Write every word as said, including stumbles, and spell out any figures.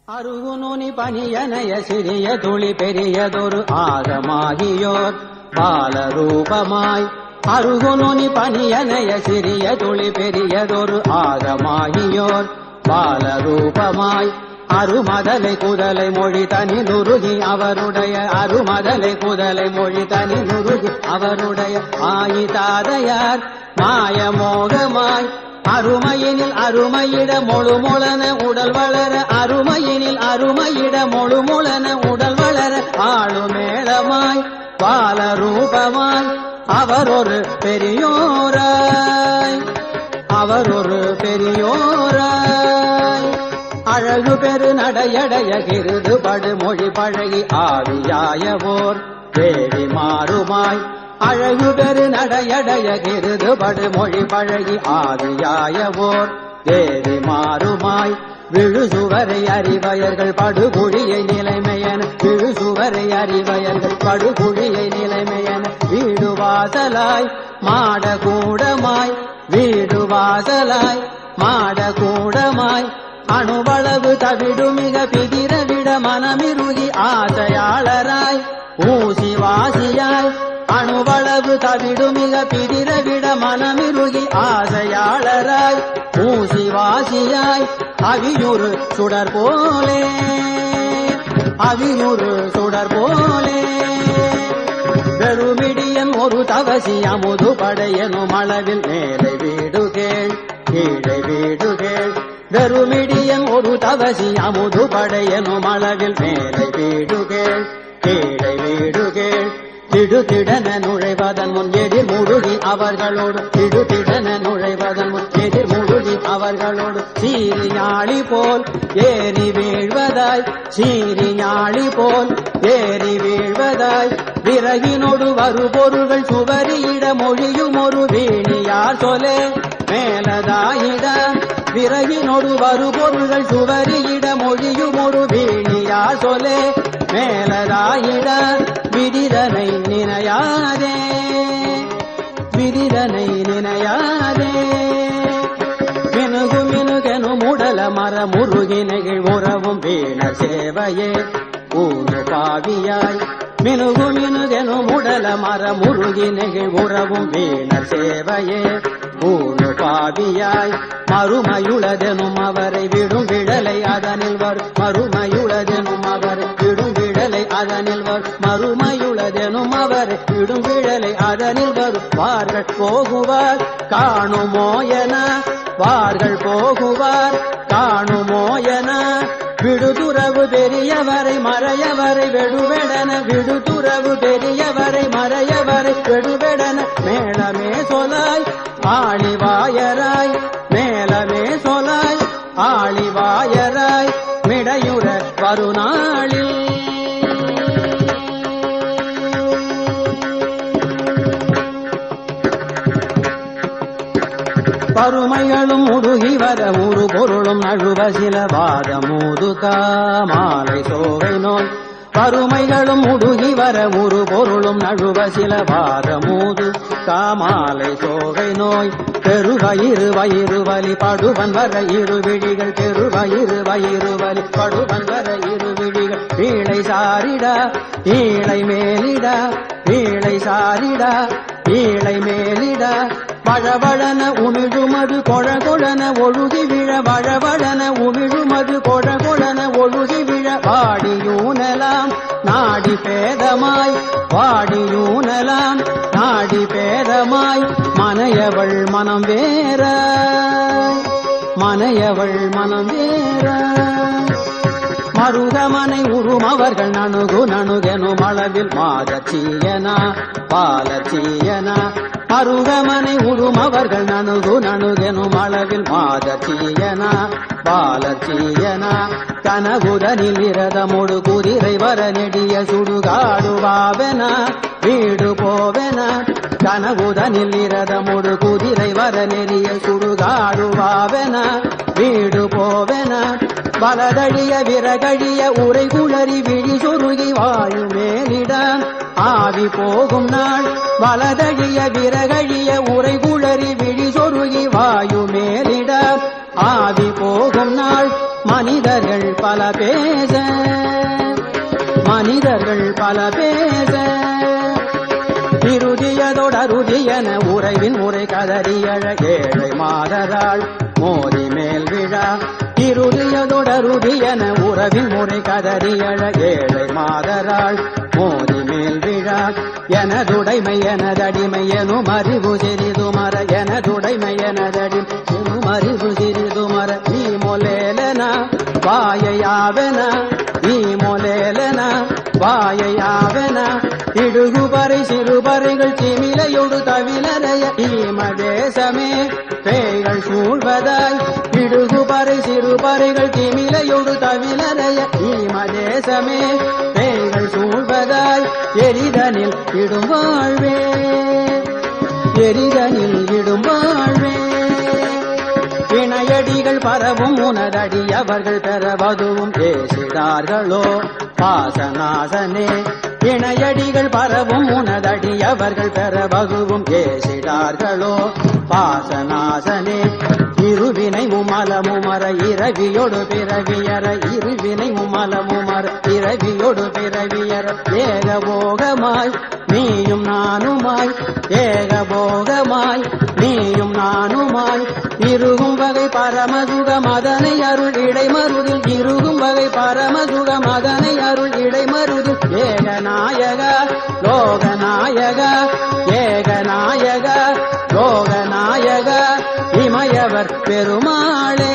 அருகுநுனி பனியனைய சிறிய துளி பெரியதொரு ஆகமாகியோர் பாலரூபமாய் அருகுநுனி பனியனைய சிறிய துளி பெரியதொரு ஆகமாகியோர் பாலரூபமாய் அருமதலை குதலை மொழி தனி நுருகி அவருடைய அருமதலை குதலை மொழி தனி நுருகி அவருடைய ஆயிதாதையார் மாயமோகமாய் அருமையினில் அருமையிட மொழுமொழன உடல் வளர அருமையினில் அருமையிட மொழுமொழன உடல் வளர ஆளுமேளமாய் பாலரூபமாய் அவர் ஒரு பெரியோராய் அவர் ஒரு பெரியோராய் அழகு பெரு நடையடைய கிருது படுமொழி பழகி ஆவியாயவோர் தேவி மாறுமாய் அழகு பெரு நடையடைய கிருது படுமொழி பழகி ஆவியாயவோர் தேவி மாறுமாய் விழுசுவரை அறிவயர்கள் படுகுழியை நிலைமையன விழுசுவரை அறிவயர்கள் படுகுழியை நிலைமையன வீடு வாசலாய் மாட கூடமாய் வீடு வாசலாய் மாட கூடமாய் அணுவளவு தவிடு மிக பிதிர விட மனமிருகி ஆசையாளராய் ஊசி வாசியாய் அணுவளவு தவிடு மிக பிதிர விட மனமிருகி ஆசையாளராய் ஊசி வாசியாய் அவியுறு சுடர் போலே அவியுறு சுடர் போலே பெருமிடியன் ஒரு தவசி அமுது படையனும் அளவில் மேலே வீடு கேள் கீழே வீடு கேள் பெருமிடியன் ஒரு தவசி அமுது படையனும் அளவில் மேலே வீடு கேள் கீழே வீடு கேள் திடுதிடன நுழைவதன் முன் எதிர் முழுகி அவர்களோடு திடுதிடன நுழைவதன் முன் எதிர் முழுகி அவர்களோடு சீரி ஞாழி போல் ஏறி வீழ்வதாய் சீரி ஞாழி போல் ஏறி வீழ்வதாய் விறகினோடு வரு பொருள்கள் சுவரியிட மொழியும் ஒரு வீணியார் சொலே மேலதாயிட விறகினோடு வரு பொருள்கள் சுவரியிட மொழியும் ஒரு வீணியார் சொலே மேலதாயிட விதிரனை நினையாதே விதிரனை நினையாதே மினுகு மினுகெனு முடல மர முருகி நெகிழ் உறவும் வீண சேவையே ஊரு பாவியாய் மினுகு மினுகெனு முடல மர முருகி நெகிழ் உறவும் வீண சேவையே ஊரு பாவியாய் மறுமையுளதெனும் அவரை விடும் விடலை அதனில் வரும் மறுமையுளதெனும் அவரை விடும் விடலை அதனில் வரும் மறுமையுளதெனும் அவரை விடும் விடலை அதனில் வரும் வார்கள் போகுவார் காணுமோயன வார்கள் போகுவார் காணுமோயன விடுதுறவு பெரியவரை மறையவரை வெடுவெடன விடுதுறவு பெரியவரை மறையவரை வெடுவெடன மேளமே சொலாய் ஆளிவாயராய் மேலமே சொலாய் ஆளிவாயராய் மிடையுற வருநாளில் பருமைகளும் முடுகி வர ஒரு பொருளும் நழுவ சில வாதமூதுகா மாலை சோகை நோய் பருமைகளும் முடுகி வர ஒரு பொருளும் நழுவ சில வாதமூது காமாலை சோகை நோய் பெருவயிறு வயிறு வலி படுவன் வர இரு விழிகள் பெருவயிறு வயிறு வலி படுவன் வர இரு விழிகள் ஈழை சாரிடா ஈழை மேலிடா ஈழை சாரிடா ஈழை மேலிடா வழவழன உமிழுமது கொழ கொழன ஒழுகி விழ வழவழன உமிழுமது கொழ கொழன ஒழுகி விழ வாடியூனலாம் நாடி பேதமாய் வாடியூனலாம் நாடி பேதமாய் மனையவள் மனம் வேற மனையவள் மனம் வேற மருகமனை உறும் அவர்கள் நணுகு நணுகெனும் அளவில் மாதச்சீயனா பாலச்சீயனா மருகமனை உறும் அவர்கள் நணுகு நணுகெனும் அளவில் மாதச்சீயனா பாலச்சீயனா கனகுதனில் இரதமொடு குதிரை வர நெடிய சுடுகாடுவாவென வீடு போவென கனகுதனில் இரதமொடு குதிரை வர நெடிய சுடுகாடுவாவென வீடு போவென வலதழிய விறகழிய உரை குளறி விழி சொருகி வாயு மேலிடம் ஆவி போகும் நாள் வலதழிய விறகழிய உரை குளறி விழி சொருகி வாயு மேலிடம் ஆவி போகும் நாள் மனிதர்கள் பல பேச மனிதர்கள் பல பேச இறுதியதொடருதியன உறைவின் முறை கதறியழ ஏழை மாதராள் மோதி மேல் விழா இறுதியதொடருதியன உறவின் முறை கதறியழ ஏழை மாதராள் மோதி மேல் விழா எனதுடைமை எனதடிமை எனும் அறிவு சிறிதுமர எனதுடைமை எனதடிமை எனும் அறிவு சிறிதுமர நீ மொலேலனா வாயையாவன நீ மொலேலன வாயையாவன இடுகுபறை சிறுபறைகள் திமிலையொடு தவிலறைய ஈமதேசமே பேய்கள் சூழ்வதாய் இடுகுபறை சிறுபறைகள் திமிலையொடு தவிலறைய ஈமதேசமே பேய்கள் சூழ்வதாய் எரிதனில் இடும் வாழ்வே எரிதனில் இடும் வாழ்வே வினையடிகள் பரவும் உனதடி அவர்கள் பெறவதுவும் பேசிடார்களோ பாசநாசனே இணையடிகள் பரவும் உனதடி அவர்கள் பெறவதுவும் ஏசிடார்களோ பாசநாசனே இருவினை முமலமுமர இரவியொடு பிறவியற இருவினை முமலமுமர இரவியொடு பிறவியற ஏகபோகமாய் நீயும் நானுமாய் ஏகபோகமாய் நீயும் நானுமாய் இருகும் வகை பரமசுக மதனை அருள் இடைமருதில் இருகும் வகை பரமசுக மதனை அருள் இடைமருதில் ஏகநாயக லோகநாயக ஏகநாயக லோகநாயக இமயவர் பெருமாளே